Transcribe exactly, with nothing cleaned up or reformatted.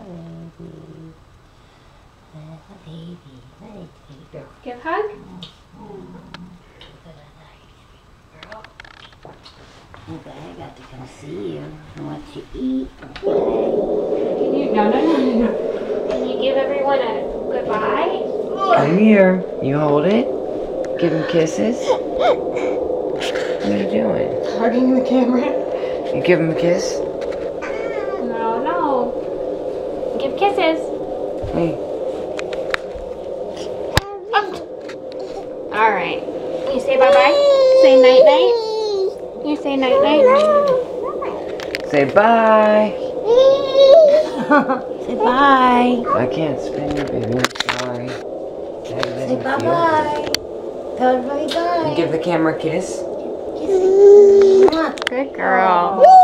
baby. Baby. Baby. Give a hug. Okay, I got to come see you and what you eat. Can you? No, no, no, no, no. Can you give everyone a goodbye? Come here. You hold it. Give him kisses. What are you doing? Hugging the camera. You give him a kiss? No, no. Give kisses. Hey. All right. You say bye-bye? Say night-night? You say night-night? Say bye. Say bye. I can't spin you, baby. I'm sorry. Say bye-bye. Tell everybody bye. And give the camera a kiss. Kiss it. Good girl.